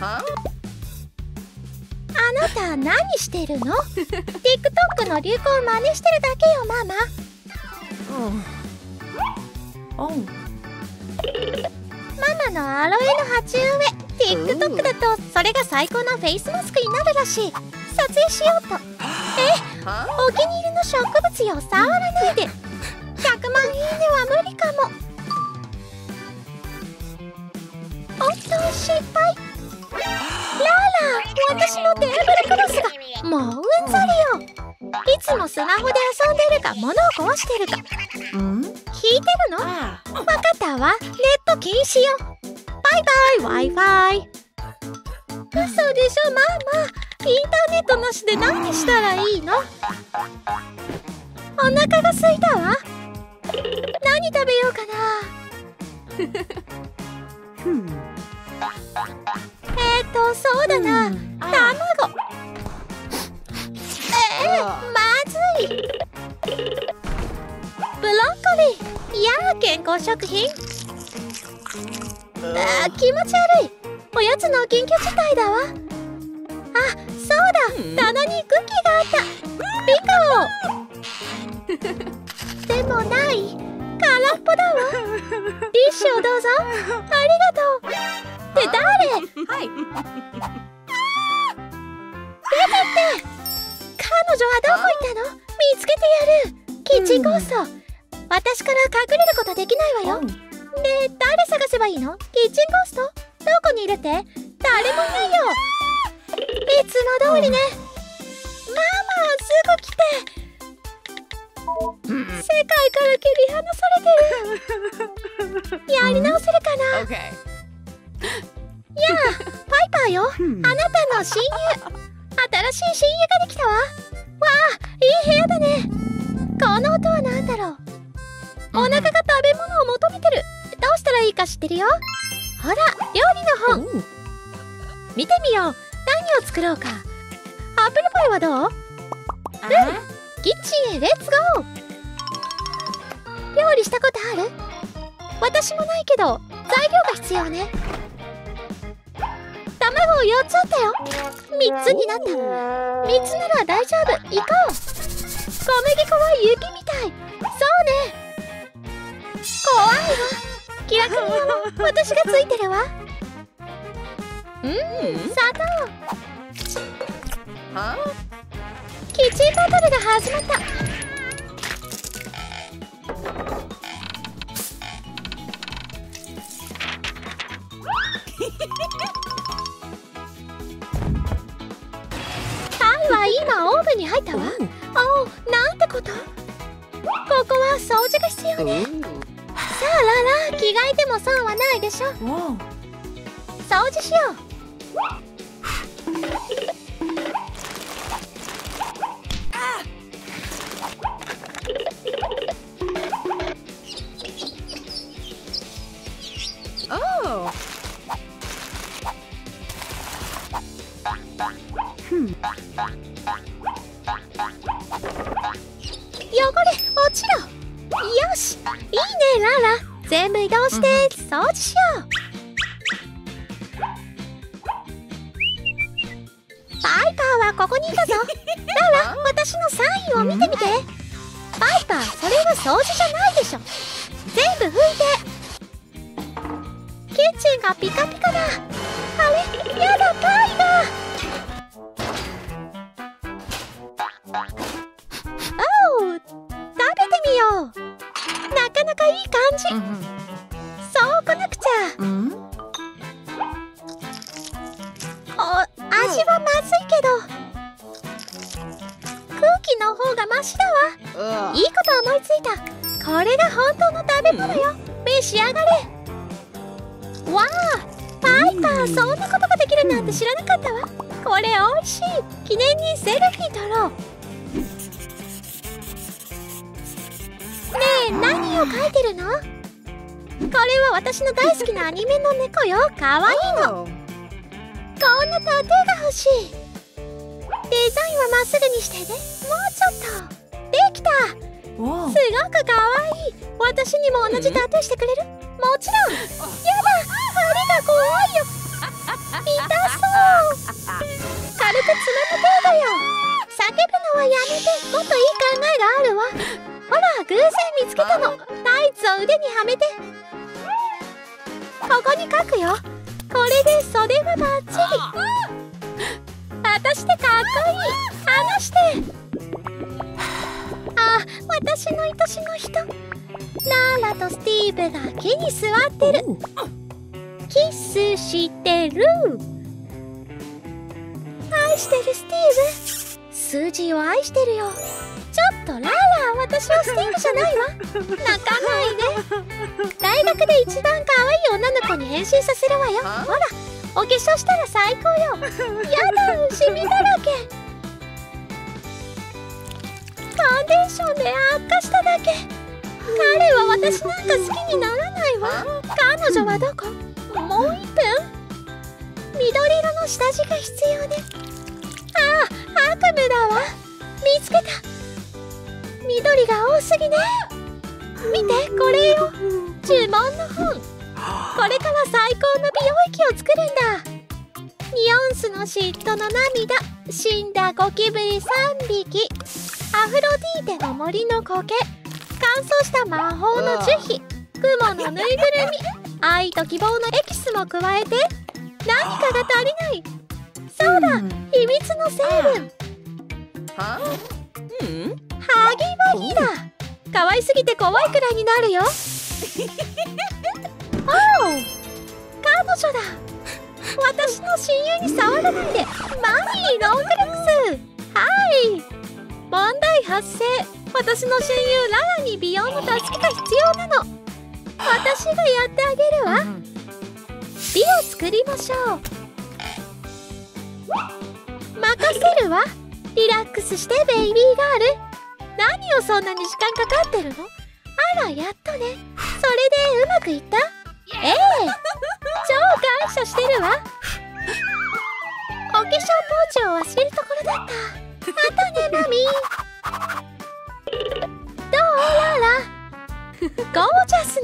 あなた何してるの？ TikTok の流行を真似してるだけよ、ママ。ママのアロエの鉢植え、TikTok だとそれが最高のフェイスマスクになるらしい。撮影しようと。お気に入りの植物よ、触らないで。100万いいねは無理かも。おっと、失敗。ララ、私のテーブルクロスがもううんざりよ。いつもスマホで遊んでるか物を壊してるか。聞いてるの？わかったわ。ネット禁止よ。バイバイ Wi-Fi。 嘘でしょママ。インターネットなしで何したらいいの？お腹が空いたわ。何食べようかな。そうだな、卵。まずい。ブロッコリー。いや、健康食品。気持ち悪い。おやつの緊急事態だわ。あ、そうだ、棚にクッキーがあった。ピカオ。でもない。空っぽだわ。ティッシュをどうぞ。ありがとう。って誰？はい。出てって。彼女はどこ行ったの？見つけてやる。キッチンゴースト。私から隠れることできないわよ。で、誰探せばいいの？キッチンゴースト？どこにいるって？誰もいないよ。いつも通りね。ママ、すぐ来て。世界から切り離されてる。やり直せるかな？やあ、パイパーよ。あなたの親友。新しい親友ができたわ。わあ、いい部屋だね。この音は何だろう。お腹が食べ物を求めてる。どうしたらいいか知ってるよ。ほら、料理の本。見てみよう。何を作ろうか。アップルパイはどう？キッチンへレッツゴー。料理したことある？私もないけど材料が必要ね。卵4つあったよ。3つになった。3つなら大丈夫。行こう。小麦粉は雪みたい。そうね。怖いわ。キラキラも私がついてるわ。砂糖。キッチンバトルが始まった。パイは今オーブンに入ったわ。おお、なんてこと。ここは掃除が必要ね。さあララ、着替えても損はないでしょ。掃除しよう。汚れ落ちろ。よし、いいねララ。全部移動して掃除しよう。パイパーはここにいたぞ。ララ、私のサインを見てみて。パイパー、それは掃除じゃないでしょ。全部拭いて。キッチンがピカピカだ。あれ、やだ、パイが。おう、食べてみよう。なかなかいい感じ。そうこなくちゃ。味はまずいけど空気の方がマシだわ。いいこと思いついた。これが本当の食べ物よ。召し上がれ。わあ、パイパー、そんなことができるなんて知らなかったわ。これおいしい。記念にセルフィー撮ろう。ねえ、何を描いてるの？これは私の大好きなアニメの猫よ。かわいいの。こんなと手が欲しい。デザインはまっすぐにしてね。もうちょっと。できた。すごくかわいい。私にも同じタトゥーしてくれる？もちろん。やだ、針が怖いよ。痛腕にはめて。ここに書くよ。これで袖がバッチリ。私ってかっこいい。離して。あ、私の愛しの人。ラーラとスティーブが木に座ってる。キスしてる。愛してるスティーブ。数字を愛してるよ。ちょっとラーラ、私はスティーブじゃないわ。泣かないで。大学で一番可愛い女の子に変身させるわよ。ほら、お化粧したら最高よ。やだ、シミだらけ。ファンデーションで悪化しただけ。彼は私なんか好きにならないわ。彼女はどこ？もう1分？緑色の下地が必要ね。ああ、悪夢だわ。見つけた。緑が多すぎね。見て、これよ。呪文の本。これから最高の美容液を作るんだ。ニオンスの嫉妬の涙。死んだゴキブリ3匹。アフロディーテの森の苔。乾燥した魔法の樹皮。雲のぬいぐるみ。愛と希望のエキスも加えて。何かが足りない。そうだ、秘密の成分。ハギバギだ。可愛すぎて怖いくらいになるよ。おう、彼女だ。私の親友に触らないで。マミー、ロングレックス。はい、問題発生。私の親友ララに美容の助けが必要なの。私がやってあげるわ。美を作りましょう。任せるわ。リラックスしてベイビーガール。何をそんなに時間かかってるの？あら、やっとね。それでうまくいった？ええ、超感謝してるわ。お化粧ポーチを忘れるところだった。またね、マミー。どう、ララ。ゴージャスね。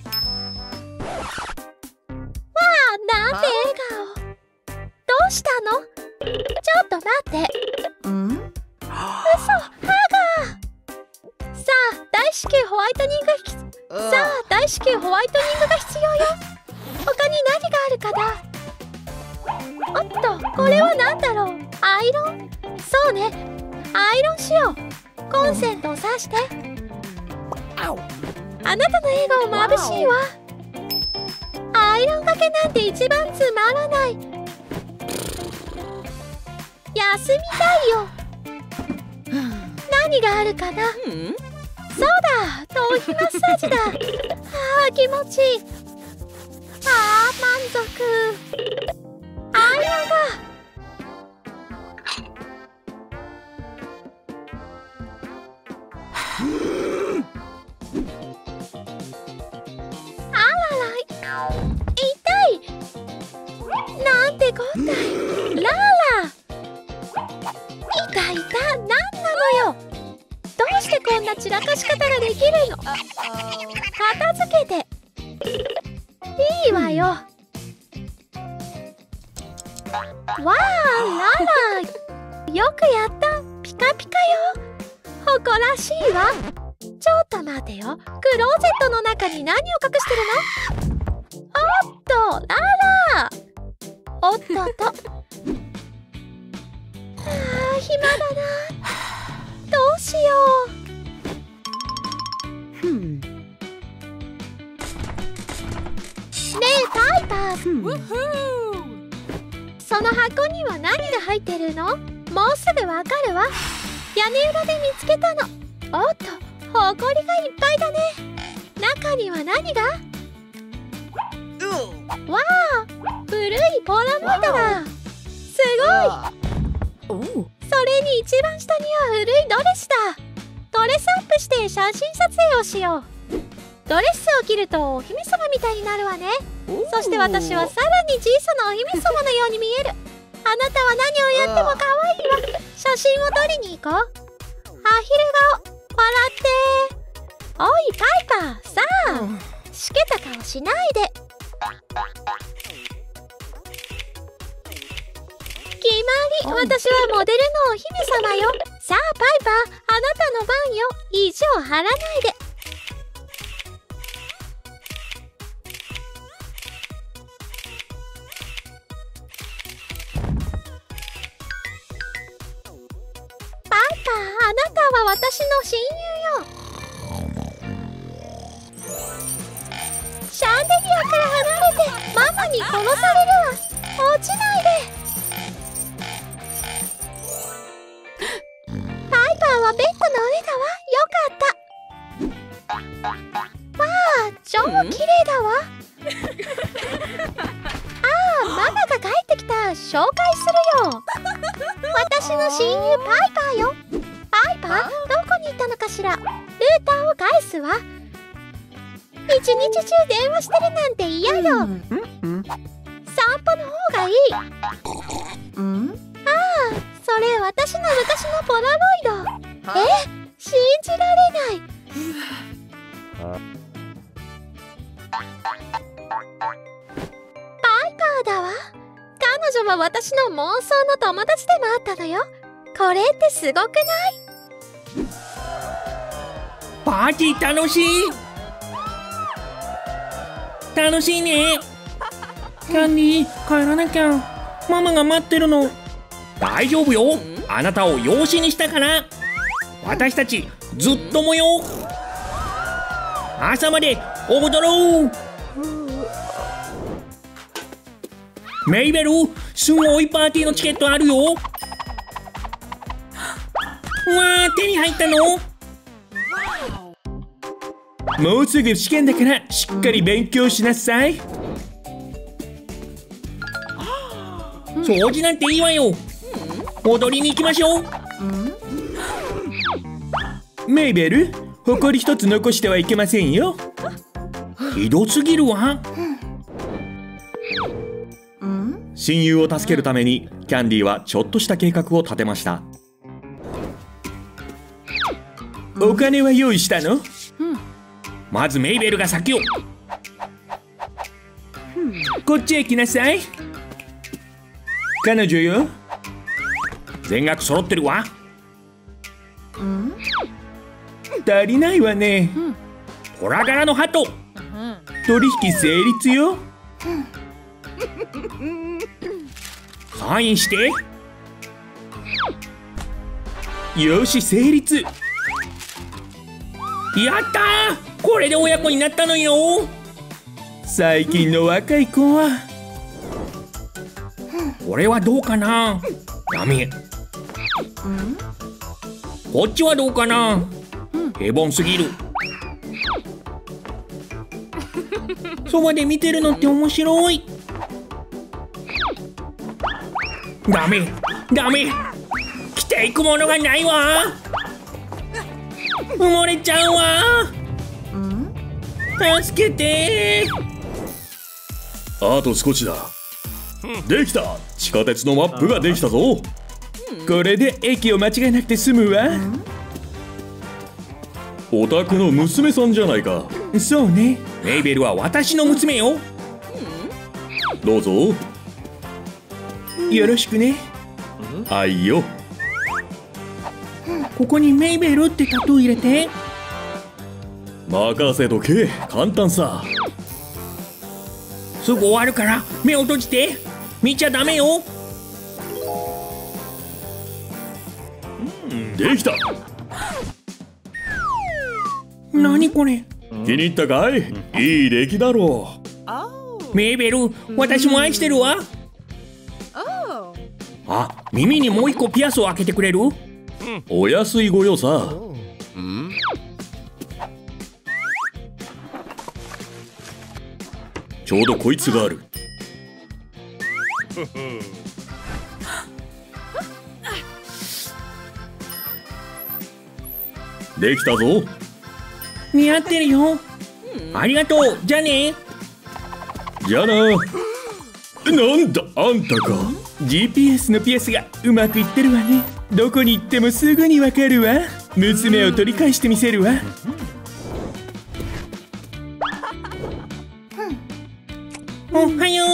わあ、なんて笑顔。どうしたの？ちょっと待って。嘘、歯が。さあ、大至急ホワイトニングが必要よ。他に何があるかな。おっと、これは何だろう。アイロン？そうね、アイロンしよう。コンセントを挿して。あなたの笑顔眩しいわ。アイロンがけなんて一番つまらない。休みたいよ。何があるかな。そうだ、頭皮マッサージだ。ああ、気持ちいい。ああ、満足。アイロンが。あらら、痛い。なんてこったい。ラーラ。いたいた、なんなのよ。どうしてこんな散らかし方ができるの。片付けて。いいわよ。わあ、ララ。よくやった。ピカピカよ。誇らしいわ。ちょっと待てよ。クローゼットの中に何を隠してるの？おっと、ララ。おっとっと。ああ、暇だな。どうしよう。ねえ、パイパー。その箱には何が入ってるの？もうすぐわかるわ。屋根裏で見つけたの。おっと、ほこりがいっぱいだね。中には何が？わあ、古いポーラロイドだ。すごい。それに一番下には古いドレスだ。ドレスアップして写真撮影をしよう。ドレスを着るとお姫様みたいになるわね。そして私はさらに小さなお姫様のように見える。あなたは何をやっても可愛いわ。写真を撮りに行こう。アヒル顔、笑って。おい、パイパー、さあ、しけた顔しないで。決まり、私はモデルのお姫様よ。さあ、パイパー、あなたの番よ。意地を張らないで。 私の親友よ。シャンデリアから離れてママに殺されるわ。落ちないで。パイパーはベッドの上だわ。よかった。わあ、超綺麗だわ。ああ、ママが帰ってきた。紹介するよ。私の親友パイパーよ。パイパー、どこに行ったのかしら。ルーターを返すわ。一日中電話してるなんて嫌よ。散歩の方がいい。ああ、それ私の昔のポラロイド。信じられない。パイパーだわ。彼女は私の妄想の友達でもあったのよ。これってすごくない？ パーティー楽しい。楽しいね。キャンディー、帰らなきゃ。ママが待ってるの。大丈夫よ。あなたを養子にしたから。私たちずっともよ。朝まで踊ろう。メイベル、すごいパーティーのチケットあるよ。うわー、手に入ったの？もうすぐ試験だからしっかり勉強しなさい。掃除なんていいわよ。踊りに行きましょう。メイベル、埃一つ残してはいけませんよ。ひどすぎるわ。親友を助けるためにキャンディーはちょっとした計画を立てました。お金は用意したの？まずメイベルが先を。こっちへ来なさい。彼女よ。全額揃ってるわ。足りないわね。トラ柄のハト。取引成立よ。サインして。よし、成立。やったー、これで親子になったのよ。最近の若い子は。これはどうかな。ダメ。こっちはどうかな。平凡すぎる。そばで見てるのって面白い。ダメダメ、着ていくものがないわ。埋もれちゃうわ。助けて。 あと少しだ。できた。地下鉄のマップができたぞ。 これで駅を間違えなくて済むわ。 お宅の娘さんじゃないか。 そうね。 メイベルは私の娘よ。 どうぞ。 よろしくね。 愛よ。 ここにメイベルってタトゥー入れて。 任せとけ。簡単さ。 すぐ終わるから目を閉じて。見ちゃダメよ。 できた。 何これ。 気に入ったかい？いい出来だろう。メイベル、私も愛してるわ。あ、耳にもう一個ピアスを開けてくれる？ お安いご用さ。ちょうどこいつがある。できたぞ。 似合ってるよ。ありがとう。じゃあね。 じゃあな。なんだあんたか。 GPS のピアスがうまくいってるわね。どこに行ってもすぐにわかるわ。娘を取り返してみせるわ。おはよ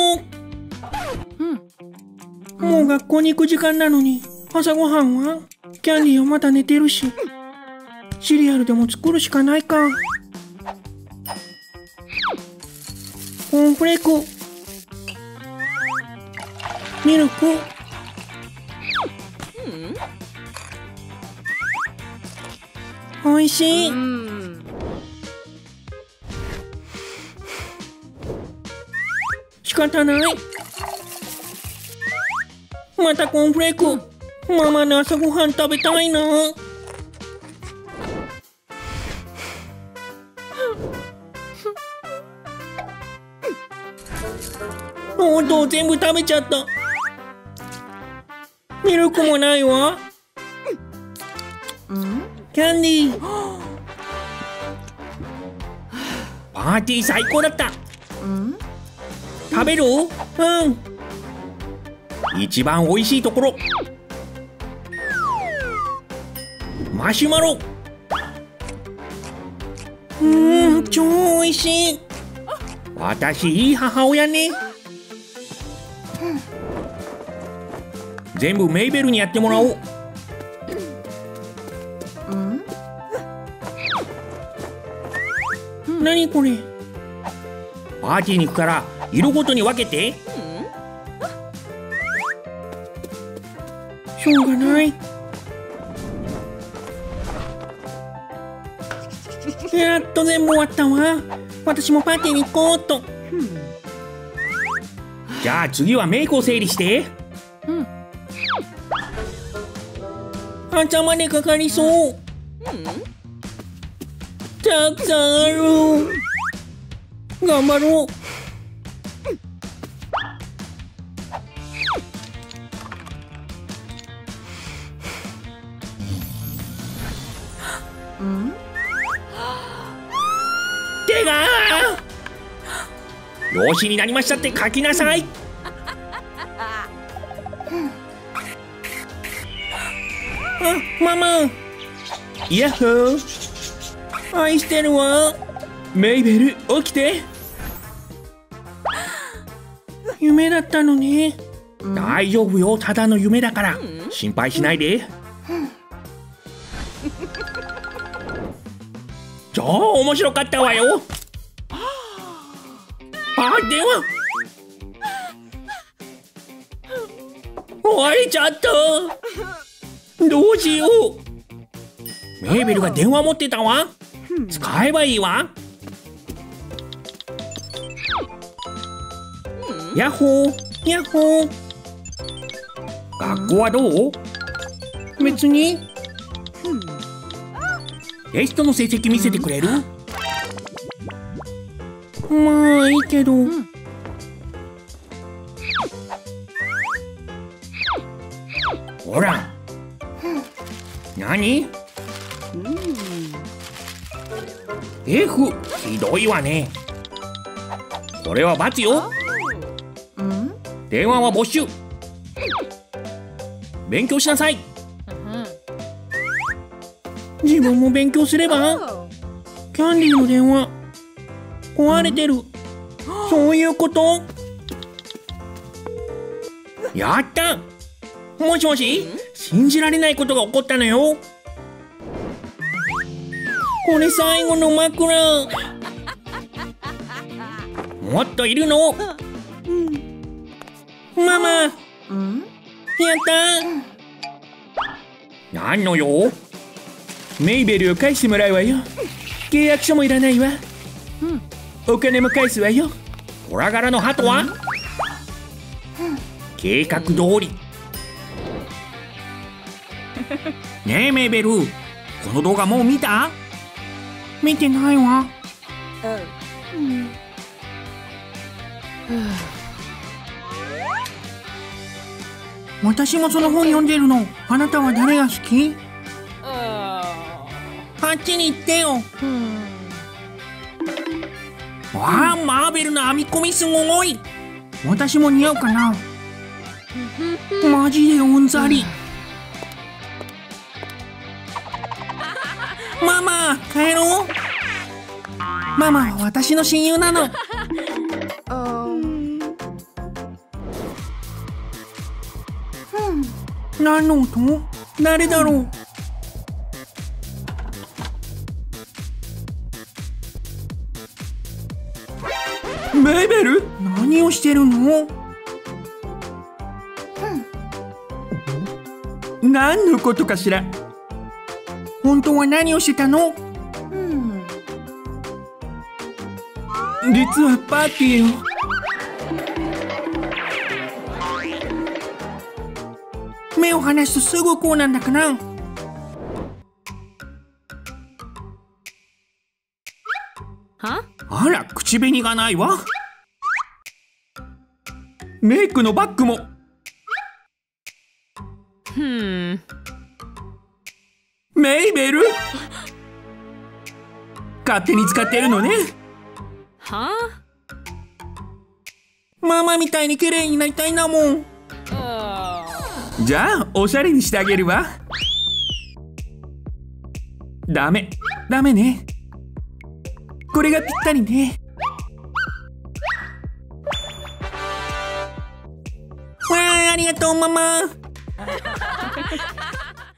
う。もう学校に行く時間なのに。朝ごはんは？キャンディーはまだ寝てるし。シリアルでも作るしかないか。コーンフレーク、ミルク、 おいしい。仕方ない。またコーンフレーク。ママの朝ごはん食べたいな。おっと、全部食べちゃった。ミルクもないわ。キャンディー。パーティー最高だった。食べる？一番おいしいところ。マシュマロ。超おいしい。私いい母親ね。全部メイベルにやってもらおう。何これ？パーティーに行くから色ごとに分けて。しょうがない。やっと全部終わったわ。私もパーティーに行こうっと。じゃあ次はメイクを整理して。頭でかかりそう。たくさんある。頑張ろう。手が養子になりましたって書きなさい。ママ。ヤッホー。愛してるわ。メイベル、起きて。夢だったのね。大丈夫よ、ただの夢だから心配しないで。超面白かったわよ。電話壊れちゃった。どうしよう。メイベルが電話持ってたわ。使えばいいわ。ヤッホーヤッホー。学校はどう？別に。テストの成績見せてくれる？まあいいけど。ほら。何？F、ひどいわね。これは×よ。電話は没収。勉強しなさい。自分も勉強すれば。キャンディーの電話壊れてる。そういうこと？やった。もしもし、信じられないことが起こったのよ。これ最後の枕。もっといるの？ママ、やった。何のよ？メイベルを返してもらうわよ。契約書もいらないわ。お金も返すわよ。虎柄の鳩は？計画通り。ねえメイベル、この動画もう見た？見てないわ。私もその本読んでるの。あなたは誰が好き？あっちに行ってよ。わあ、マーベルの編み込みすごい。私も似合うかな。マジでうんざり。ママ、帰ろう。ママは私の親友なの。何の音？誰だろう？メイベル？何をしてるの？何のことかしら？お本当は何をしてたの？実はパーティーよ。目を離すとすぐこうなんだかな。あら、口紅がないわ。メイクのバッグも。メイベル、勝手に使ってるのね。ママみたいに綺麗になりたいんだもん。じゃあおしゃれにしてあげるわ。ダメね。これがぴったりね。わあ、ありがとうママ。